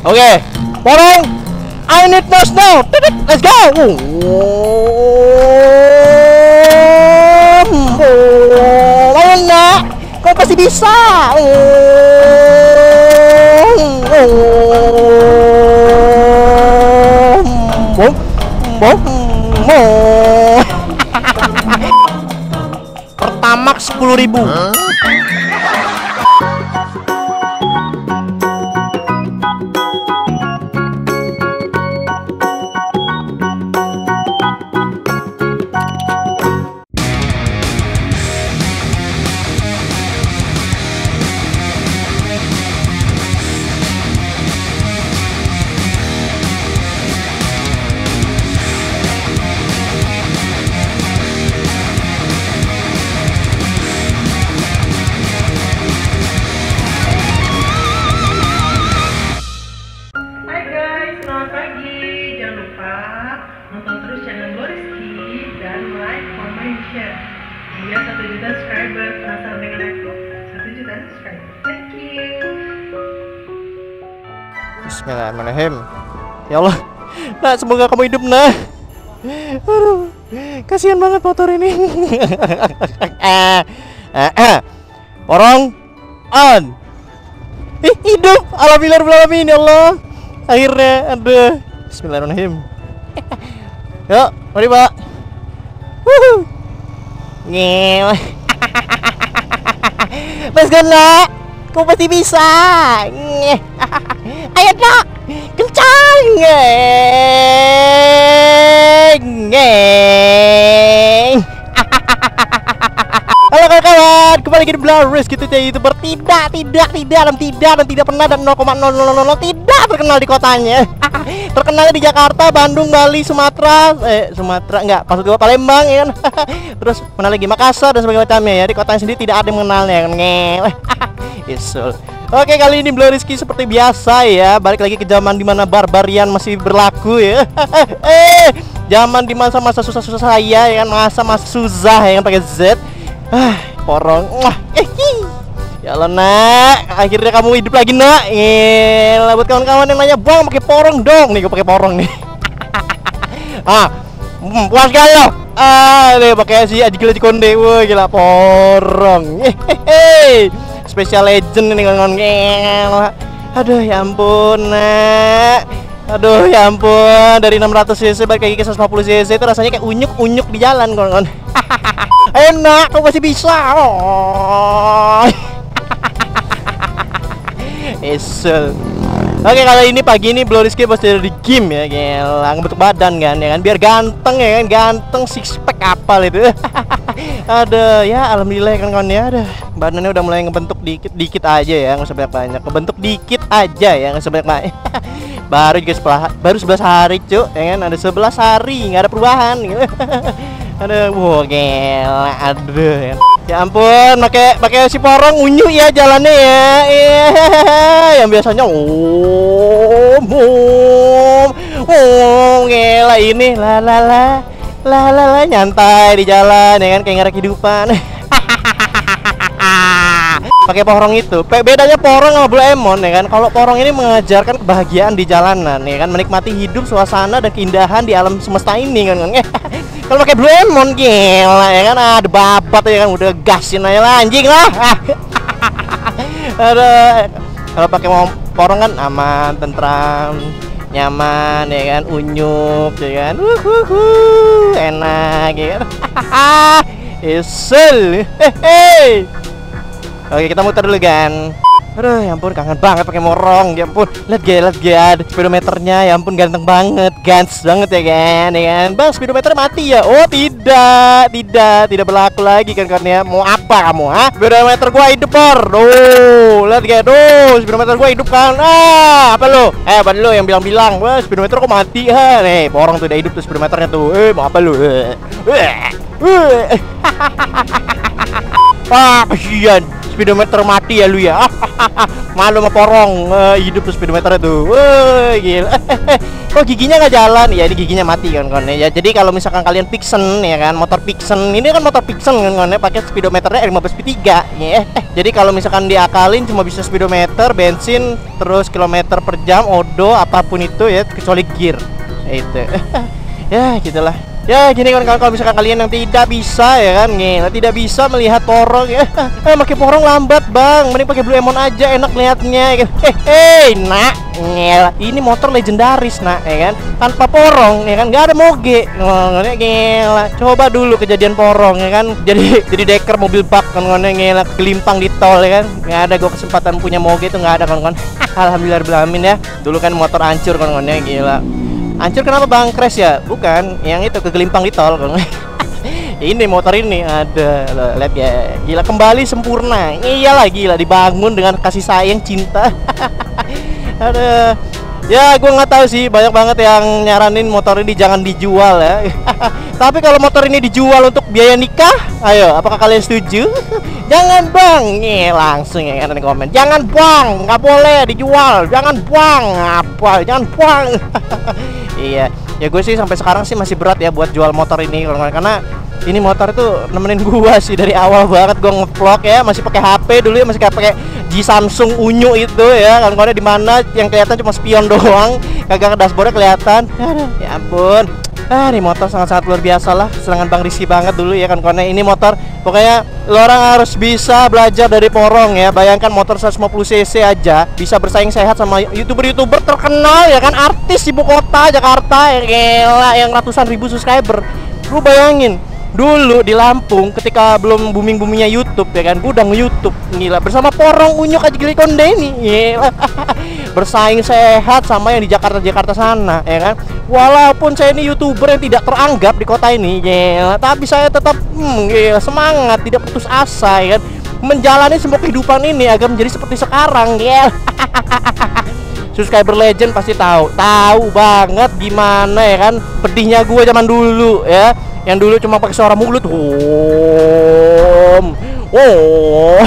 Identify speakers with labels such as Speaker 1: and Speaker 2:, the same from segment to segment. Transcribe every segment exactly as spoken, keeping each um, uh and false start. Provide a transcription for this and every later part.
Speaker 1: Oke, Porong, I need no snow. Let's go. Oh, ayo nak, kau pasti bisa. Bom, bom, bom. Pertamax sepuluh ribu.
Speaker 2: Dia satu juta subscriber, penasaran dengan aku? Satu juta subscriber. Thank you.
Speaker 1: Bismillahirrahmanirrahim. Ya Allah, nah semoga kamu hidup nah. Aduh, kasihan banget motor ini. Porong on. Ih, hidup. Alhamdulillah ya Allah. Akhirnya ada. Bismillahirrahmanirrahim. Yuk, mari Pak. Wuhu. Ngel. Let's go nak. Kau pasti bisa. Ngeh. Ayo nak. Kencang. Ngeng. Halo kawan-kawan, kembali lagi di Blaris gitu ya, YouTuber tidak, tidak, tidak, dan tidak, dan tidak pernah dan nol koma nol nol nol tidak terkenal di kotanya. Terkenalnya di Jakarta, Bandung, Bali, Sumatera, eh Sumatera enggak, maksud gua Palembang ya kan. Terus mana lagi Makassar dan sebagainya macamnya ya. Di kotanya sendiri tidak ada yang mengenalnya kan. Ngel. Isul. Oke, kali ini Blariski seperti biasa ya, balik lagi ke zaman dimana barbarian masih berlaku ya. Eh, zaman di masa-masa susah-susah saya ya kan, masa-masa susah ya kan pakai Z. Ah, porong. Wah, eh, ya Allah nak, akhirnya kamu hidup lagi nak. Gila, buat kawan-kawan yang nanya, "Bang, pakai porong dong." Nih, gue pakai porong nih. Ah, hmm, puas gak lo? Ah, deh pakai si Aji Gila Konde. Wah, gila porong. Hehehe. Special legend ini kawan-kawan. Gila. Aduh, ya ampun nak. Aduh, ya ampun, dari enam ratus cc balik lagi ke seratus lima puluh cc itu rasanya kayak unyuk-unyuk di jalan kawan-kawan. Enak, kau masih bisa. Oh. Esel. Oke, kali ini pagi ini Blariski pasti ada di game ya, gila, ngebentuk badan kan ya kan, biar ganteng ya kan, ganteng six pack apal itu. Ada ya, alhamdulillah ya kan kawan ya, ada badannya udah mulai ngebentuk dikit-dikit aja ya, nggak usah banyak-banyak, ngebentuk dikit aja ya, nggak usah banyak-banyak. Baru juga sebelah, baru sebelas hari cuk, ya kan, ada sebelas hari nggak ada perubahan gitu. Aduh, wow, gila, aduh ya. Ya ampun, pakai pakai si porong unyu ya jalannya ya. Iya, yang biasanya om om om gila ini la la la la la la nyantai di jalan ya kan, kayak ngarep kehidupan. Pakai porong itu, bedanya porong sama Blue Emon ya kan. Kalau porong ini mengajarkan kebahagiaan di jalanan ya kan, menikmati hidup, suasana dan keindahan di alam semesta ini kan. Kalau pakai Blue Emon gila ya kan, ada babat ya kan, udah gasin aja lah anjing lah. Ada kalau pakai porong kan aman, tentram, nyaman ya kan, unyuk ya kan. Uhuhu, enak ya kan. Isel. Hehe. Oke, kita muter dulu kan. Aduh, ya ampun, kangen banget pakai morong. Ya ampun, lihat gak, lihat gak speedometernya. Ya ampun, ganteng banget, gans banget ya kan, ya kan. Bang, speedometer mati ya? Oh tidak, tidak, tidak berlaku lagi kan karena mau apa kamu, ha? Speedometer gua hidup por. Oh, lihat gak, tuh, speedometer gua hidup kan. Ah, apa lo? Eh, apa lo yang bilang-bilang? Wah, speedometer kok mati ha? Nih, porong tuh udah hidup tuh speedometernya tuh. Eh, mau apa lo? Eh, eh, eh. Ah, kasihan. speedometer mati ya lu ya. Malu sama porong, uh, hidup tuh speedometer itu. Woi, gila. Kok giginya nggak jalan? Ya ini giginya mati kan kon ya. Jadi kalau misalkan kalian Pixen ya kan, motor Pixen ini kan motor Pixen kan kon ya, pakai speedometernya R lima belas P tiga ya. Jadi kalau misalkan diakalin cuma bisa speedometer, bensin, terus kilometer per jam, odo, apapun itu ya, kecuali gear. Itu. Ya gitulah. Ya gini kan kalau misalkan kalian yang tidak bisa ya kan, gila, tidak bisa melihat porong ya. Eh pakai porong lambat bang, mending pakai Blue Emon aja, enak lihatnya. Hehehe, nak, gila, ini motor legendaris nak, ya kan, tanpa porong ya kan, nggak ada moge. Ngomongnya gila, coba dulu kejadian porong ya kan, jadi jadi deker mobil bak kan, ngomongnya gila, kelimpang di tol ya kan, nggak ada gue kesempatan punya moge itu nggak ada kan, kan. Alhamdulillah berlamin ya, dulu kan motor hancur kan, ngomongnya gila. Hancur kenapa bang? Crash ya? Bukan, yang itu kegelimpang di tol. Ini motor ini ada, lihat ya, gila kembali sempurna. Iyalah gila, dibangun dengan kasih sayang cinta. Ada, ya gue nggak tahu sih, banyak banget yang nyaranin motor ini jangan dijual ya. Tapi kalau motor ini dijual untuk biaya nikah, ayo, apakah kalian setuju? Jangan bang, nih langsung ya kan komen. Jangan bang, nggak boleh dijual. Jangan bang, apa? Jangan bang. Iya, ya gue sih sampai sekarang sih masih berat ya buat jual motor ini karena ini motor itu nemenin gua sih dari awal banget gua ngevlog ya, masih pakai H P dulu ya, masih kayak pakai G Samsung Unyu itu ya, kan di mana yang kelihatan cuma spion doang, kagak ke dashboardnya kelihatan. Aduh, ya ampun. Ah, ini motor sangat-sangat luar biasa lah, serangan Bang Rizky banget dulu ya kan, karena ini motor pokoknya lo orang harus bisa belajar dari porong ya. Bayangkan motor seratus lima puluh cc aja bisa bersaing sehat sama youtuber-youtuber terkenal ya kan, artis ibu kota Jakarta ya, gila, yang ratusan ribu subscriber. Lu bayangin dulu di Lampung ketika belum booming-boomingnya YouTube ya kan, gua udah nge-YouTube gila bersama porong Unyuk aja Gili Konde ini gila. Bersaing sehat sama yang di Jakarta-Jakarta sana ya kan. Walaupun saya ini YouTuber yang tidak teranggap di kota ini gila, tapi saya tetap hmm, gila, semangat, tidak putus asa ya kan, menjalani semua kehidupan ini agar menjadi seperti sekarang gila. Subscriber legend pasti tahu, tahu banget gimana ya kan pedihnya gue zaman dulu ya, yang dulu cuma pakai suara mulut, om, oh,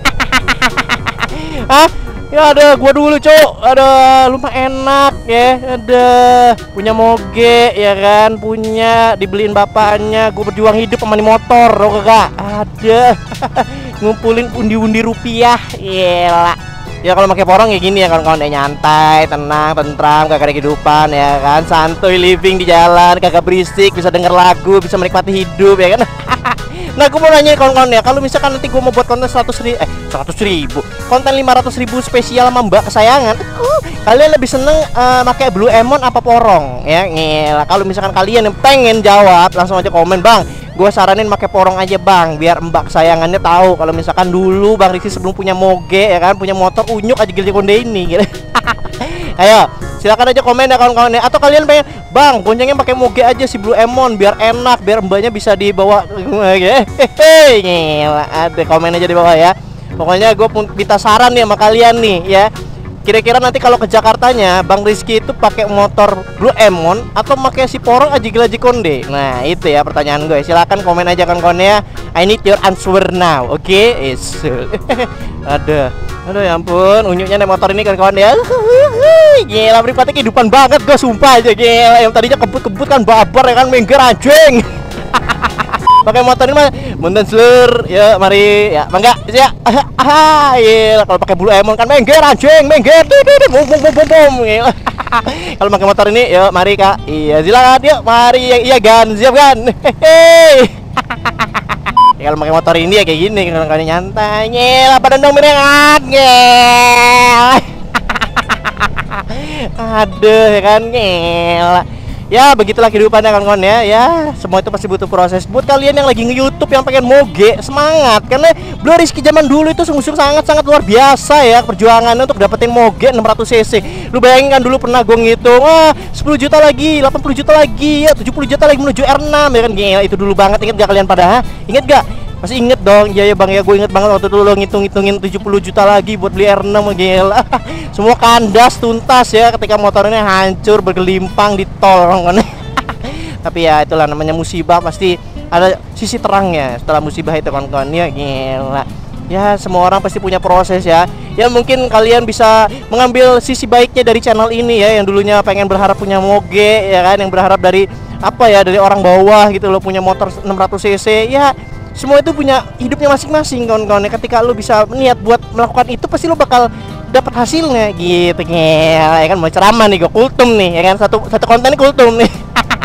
Speaker 1: ah, ya ada gua dulu cok, ada lumayan enak ya, ada punya moge ya kan, punya dibeliin bapaknya, gue berjuang hidup sama nih motor, lo kagak ada, ngumpulin undi-undi rupiah, gila. Ya kalau pakai porong ya gini ya kawan-kawan, ya nyantai, tenang, tentram, kagak ada kehidupan ya kan, santuy living di jalan, kagak berisik, bisa denger lagu, bisa menikmati hidup ya kan. Nah gue mau nanya kawan-kawan ya, kalau misalkan nanti gue mau buat konten seratus ribu, eh seratus ribu, konten lima ratus ribu spesial sama mbak kesayangan, uh, kalian lebih seneng uh, pakai Blue Emon apa porong ya? Ngela, kalau misalkan kalian yang pengen jawab langsung aja komen bang. Gue saranin pakai porong aja bang, biar mbak kesayangannya tahu kalau misalkan dulu Bang Rizky sebelum punya moge ya kan, punya motor Unyuk aja Gili Konde ini gitu. Ayo silakan aja komen ya kawan-kawan ya, atau kalian pengen bang goncengnya pakai moge aja si Blue Emon biar enak, biar mbaknya bisa dibawa. Hehehe, gila, ada komen aja di bawah ya. Pokoknya gue minta saran nih sama kalian nih ya, kira-kira nanti kalau ke Jakartanya Bang Rizky itu pakai motor Blue Emon atau pakai si porong aja Gili Konde? Nah itu ya pertanyaan gue, silakan komen aja kawan-kawan ya. I need your answer now, oke? Okay? Is ada, aduh ya ampun, Unyuknya naik motor ini kawan-kawan ya. Gila, berikutnya kehidupan banget gue sumpah aja gila. Yang tadinya kebut-kebut kan babar ya kan, mengger anjing. Pakai motor ini mah munten slur ya, mari ya mangga ya. Ah iya, kalau pakai Blue Emon kan mengger anjing, mengger bum bum bum bum. Kalau pakai motor ini yuk mari kak, iya silakan yuk mari, iya gan, siap gan. Hehehe. Ya, kalau pakai motor ini ya kayak gini kalau kalian nyantai ngel, apa dong mirengan ngel. Aduh ya kan ngel. Ya begitulah kehidupannya kawan-kawan ya. Ya semua itu pasti butuh proses. Buat kalian yang lagi nge-YouTube yang pengen moge, semangat, karena Blue Rizky zaman dulu itu sungguh-sungguh sangat-sangat luar biasa ya perjuangannya untuk dapetin moge enam ratus cc. Lu bayangin kan dulu pernah gue ngitung, wah sepuluh juta lagi, delapan puluh juta lagi, ya tujuh puluh juta lagi menuju R enam ya kan. Gila, itu dulu banget, inget gak kalian pada? Ha? Inget gak? Masih inget dong? Iya ya bang ya, gue inget banget waktu dulu lo ngitung-ngitungin tujuh puluh juta lagi buat beli R enam. Gila. Semua kandas tuntas ya ketika motornya hancur bergelimpang di tol. Tapi ya itulah namanya musibah, pasti ada sisi terangnya setelah musibah itu kawan-kawan ya. Gila. Ya semua orang pasti punya proses ya. Ya mungkin kalian bisa mengambil sisi baiknya dari channel ini ya, yang dulunya pengen berharap punya moge ya kan, yang berharap dari apa ya, dari orang bawah gitu loh, punya motor enam ratus cc ya. Semua itu punya hidupnya masing-masing kawan-kawan. Ketika lo bisa niat buat melakukan itu, pasti lo bakal dapat hasilnya gitu ya kan. Mau ceramah nih gue kultum nih ya kan, satu satu konten ini kultum nih.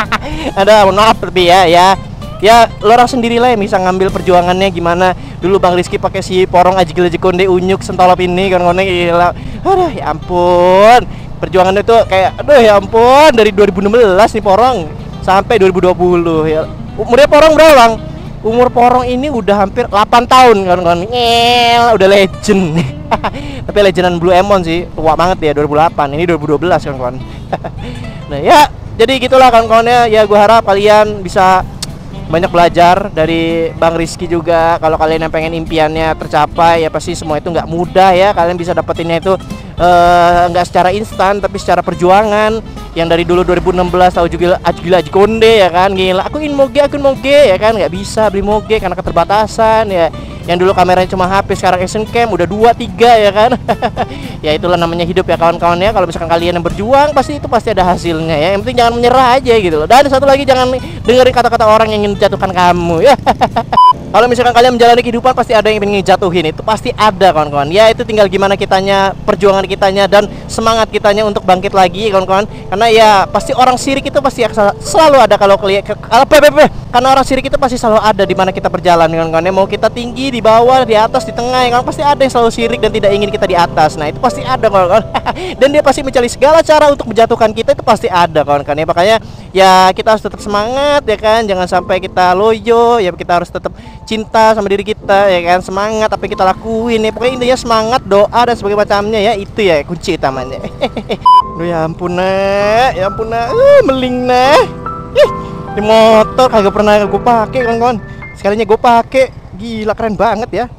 Speaker 1: Ada mohon maaf tapi ya ya ya lo orang sendirilah yang bisa ngambil perjuangannya gimana. Dulu Bang Rizky pakai si porong ajigil aji konde unyuk sentolop ini kan, konde gila. Aduh ya ampun, perjuangannya itu kayak aduh ya ampun, dari dua ribu enam belas nih porong sampai dua ribu dua puluh ya. Umurnya porong berapa Bang? Umur porong ini udah hampir delapan tahun kan, kan. Ngel, udah legend. Tapi legendan Blue Emon sih, tua banget ya, dua ribu delapan. Ini dua ribu dua belas kan, kawan. Nah, ya, jadi gitulah kawan-kawannya. Ya gue harap kalian bisa banyak belajar dari Bang Rizky juga. Kalau kalian yang pengen impiannya tercapai, ya pasti semua itu nggak mudah ya. Kalian bisa dapetinnya itu nggak uh, secara instan, tapi secara perjuangan. Yang dari dulu dua ribu enam belas tahu juga gila aji konde ya kan, gila aku ingin moge aku ingin moge ya kan, nggak bisa beli moge karena keterbatasan ya. Yang dulu kameranya cuma H P, sekarang action cam udah dua tiga ya kan. Ya itulah namanya hidup ya kawan-kawan ya. Kalau misalkan kalian yang berjuang, pasti itu pasti ada hasilnya ya. Yang penting jangan menyerah aja gitu loh. Dan satu lagi, jangan dengerin kata-kata orang yang ingin menjatuhkan kamu ya. Kalau misalkan kalian menjalani kehidupan, pasti ada yang ingin jatuhin, itu pasti ada kawan-kawan. Ya itu tinggal gimana kitanya, perjuangan kitanya dan semangat kitanya untuk bangkit lagi kawan-kawan. Karena ya pasti orang sirik itu pasti selalu ada kalau kelihatan apa karena orang sirik itu pasti selalu ada di mana kita berjalan kawan-kawan. Ya, mau kita tinggi, di bawah, di atas, di tengah ya kan, pasti ada yang selalu sirik dan tidak ingin kita di atas. Nah itu pasti ada kawan-kawan. Dan dia pasti mencari segala cara untuk menjatuhkan kita, itu pasti ada kawan-kawan ya. Makanya ya kita harus tetap semangat ya kan, jangan sampai kita loyo ya, kita harus tetap cinta sama diri kita ya kan, semangat apa yang kita lakuin ya. Pokoknya intinya semangat, doa dan sebagainya macamnya ya, itu ya kunci utamanya. Duh ya ampun nah, ya ampun nah, uh, meling nah. Ih, di motor kagak pernah gue pakai kawan-kawan, sekalinya gue pakai, gila keren banget ya.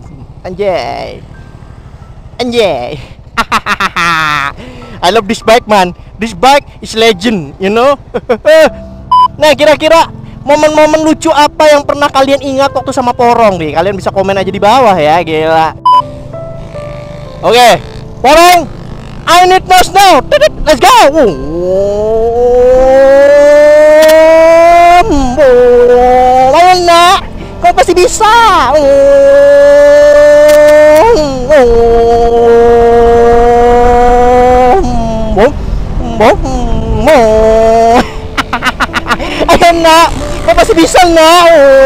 Speaker 1: Anjay, anjay. I love this bike man, this bike is legend, you know. Nah kira-kira momen-momen lucu apa yang pernah kalian ingat waktu sama porong nih? Kalian bisa komen aja di bawah ya, gila. Oke, okay. Porong, I need nose now. Let's go. Ayo nak, kau pasti bisa. Ayo nak, kau pasti bisa nak.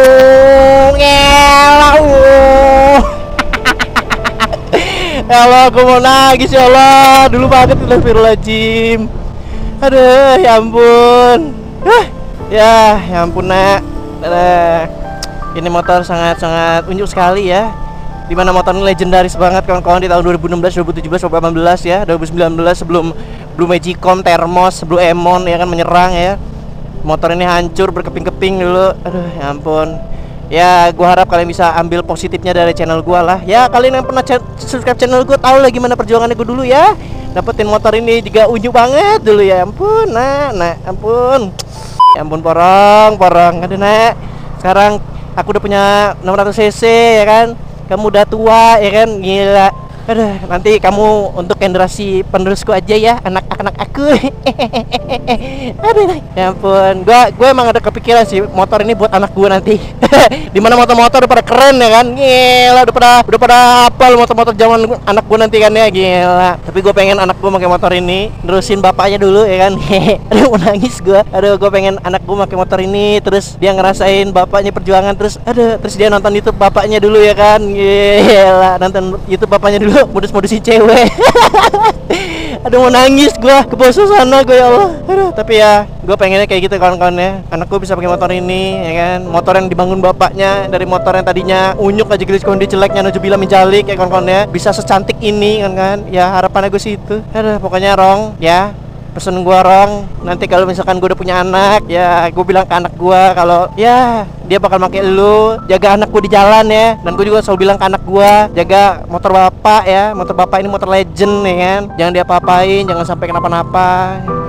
Speaker 1: Ya Allah, aku mau nangis ya Allah. Dulu banget astagfirullahaladzim. Aduh, ya ampun. Huh, ya, ya ampun nak. Aduh. Ini motor sangat-sangat unjuk sekali ya. Dimana motor ini legendaris banget kawan-kawan di tahun dua ribu enam belas, dua ribu tujuh belas, dua ribu delapan belas ya, dua ribu sembilan belas sebelum Blue Magicom, Thermos, Blue Emon ya kan menyerang ya. Motor ini hancur berkeping-keping dulu. Aduh, ya ampun. Ya, gua harap kalian bisa ambil positifnya dari channel gua lah. Ya, kalian yang pernah subscribe channel gua tahu lah gimana perjuangannya gua dulu ya. Dapetin motor ini juga unjuk banget dulu ya. Ampun, nak, nak, ampun. Ya ampun porong, porong. Aduh, nak. Sekarang aku udah punya enam ratus cc ya kan. Kamu udah tua ya kan, gila. Aduh, nanti kamu untuk generasi penerusku aja ya, anak-anak aku. Aduh, ya ampun, gua gue emang ada kepikiran sih motor ini buat anak gue nanti. Dimana motor-motor udah pada keren ya kan, gila, udah pada udah pada hafal motor-motor zaman anak gue nanti kan ya, gila. Tapi gue pengen anak gue pakai motor ini, nerusin bapaknya dulu ya kan. Aduh, mau nangis gue. Aduh, gue pengen anak gue pakai motor ini, terus dia ngerasain bapaknya perjuangan, terus aduh, terus dia nonton YouTube bapaknya dulu ya kan, gila, nonton YouTube bapaknya dulu. Modus-modusin cewek. Aduh, mau nangis gua, ke bawah suasana gua ya Allah. Aduh, tapi ya gua pengennya kayak gitu kawan-kawan ya. Anak gua bisa pakai motor ini ya kan. Motor yang dibangun bapaknya, dari motor yang tadinya unyuk aja gelis kondi jeleknya nuju bila menjalik ya kawan-kawan ya. Bisa secantik ini kan kan. Ya harapannya gua sih itu. Aduh, pokoknya Rong ya, pesen gua Rong, nanti kalau misalkan gua udah punya anak ya, gua bilang ke anak gua kalau ya dia bakal pakai lu, jaga anak gua di jalan ya. Dan gua juga selalu bilang ke anak gua, jaga motor bapak ya, motor bapak ini motor legend ya kan, jangan dia apa-apain, jangan sampai kenapa-napa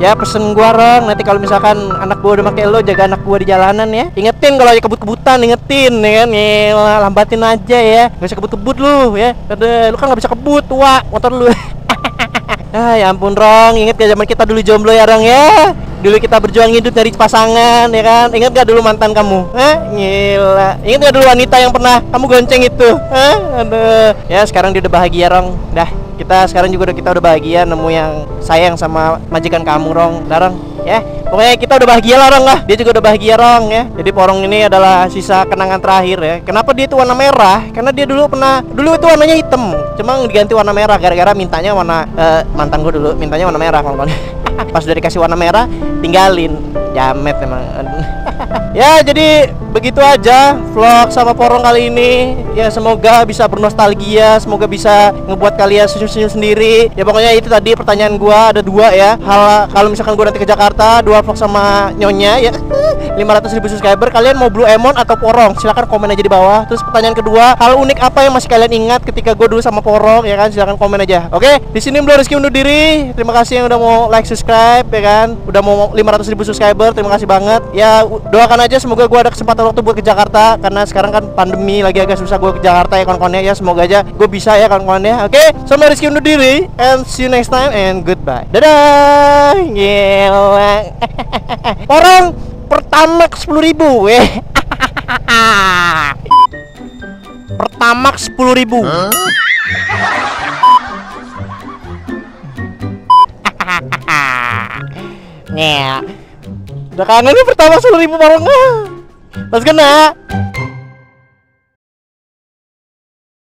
Speaker 1: Ya pesen gua Rong, nanti kalau misalkan anak gua udah pakai lo, jaga anak gua di jalanan ya. Ingetin kalau ya kebut-kebutan, ingetin ya kan. Ngelah, lambatin aja ya. Gak usah kebut-kebut lu ya. Ada lu kan gak bisa kebut, tua motor lu. Ah ya ampun Rong, inget gak zaman kita dulu jomblo ya Rong ya. Dulu kita berjuang hidup dari pasangan ya kan. Ingat gak dulu mantan kamu? Hah? Gila. Ingat gak dulu wanita yang pernah kamu gonceng itu? Hah? Aduh. Ya sekarang dia udah bahagia Rong. Dah, kita sekarang juga udah kita udah bahagia nemu yang sayang sama majikan kamu Rong. Dah Rong. Ya, pokoknya kita udah bahagia lah Rong lah. Dia juga udah bahagia Rong ya. Jadi porong ini adalah sisa kenangan terakhir ya. Kenapa dia itu warna merah? Karena dia dulu pernah, dulu itu warnanya hitam, cuma diganti warna merah gara-gara mintanya warna uh, mantan gue dulu mintanya warna merah kawan-kawan. Pas udah dikasih warna merah, tinggalin. Jamet emang. Ya jadi begitu aja vlog sama porong kali ini. Ya semoga bisa bernostalgia, semoga bisa ngebuat kalian senyum-senyum sendiri. Ya pokoknya itu tadi pertanyaan gua ada dua ya. Hal kalau misalkan gua nanti ke Jakarta, dua vlog sama nyonya ya. lima ratus ribu subscriber, kalian mau Blue Emon atau Porong? Silahkan komen aja di bawah. Terus pertanyaan kedua, hal unik apa yang masih kalian ingat ketika gue dulu sama Porong ya kan? Silahkan komen aja. Oke, di sini Blue Rizky undur diri. Terima kasih yang udah mau like, subscribe ya kan. Udah mau lima ratus ribu subscriber, terima kasih banget. Ya doakan aja semoga gue ada kesempatan waktu buat ke Jakarta, karena sekarang kan pandemi lagi agak susah gue ke Jakarta ya kawan-kawannya ya. Semoga aja gue bisa ya kawan-kawannya. Oke, sama Rizky undur diri and see you next time and goodbye. Dadah. Gila. Porong Pertamax sepuluh ribu weh. Pertamax sepuluh ribu. Huh? Nih, udah kangen nih Pertamax sepuluh ribu bareng. Let's go nak.